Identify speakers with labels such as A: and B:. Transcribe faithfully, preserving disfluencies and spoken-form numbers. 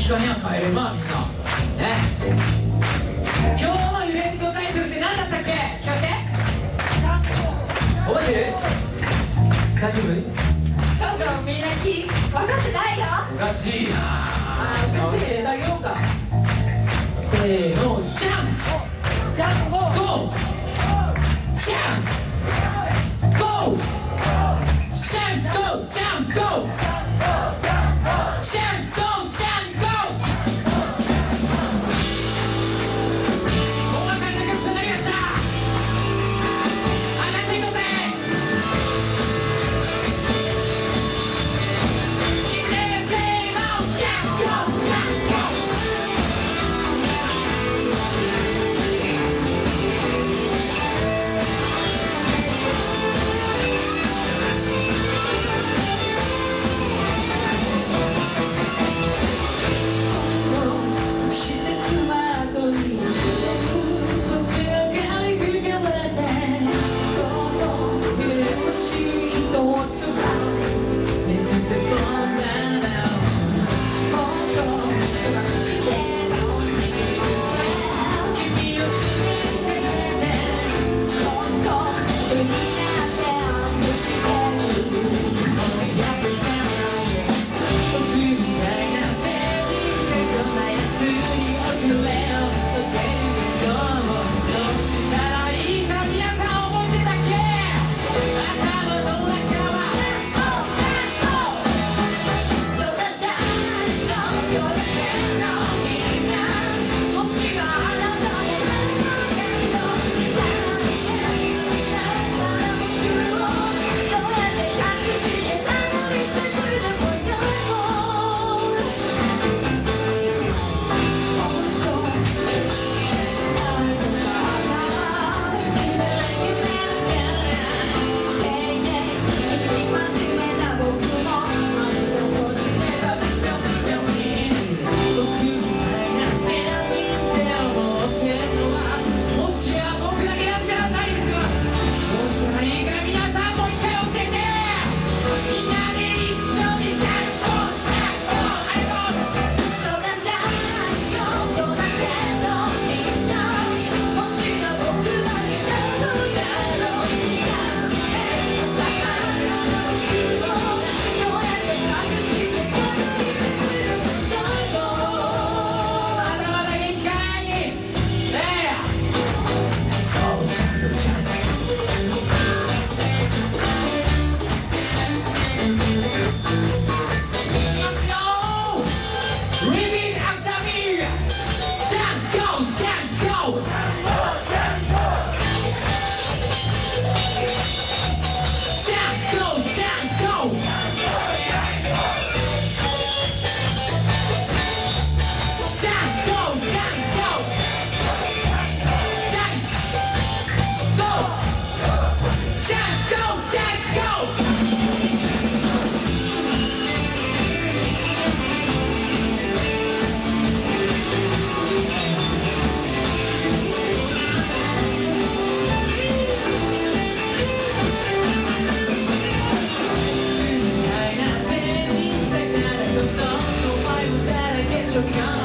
A: 近には帰ればみんなね。今日のイベントタイトルって何だったっけ？聞かせて。覚えてる？大丈夫？
B: ちょっとみんなき分かってないよ。
A: おかしいなあ。おかしい。教えてあげようか。せーの、ジャンプジャンプゴージャンプゴージャンプゴージャンプゴージャンプゴージャンプゴー。お分かりの曲となりました。上がっていこうぜ。
B: You're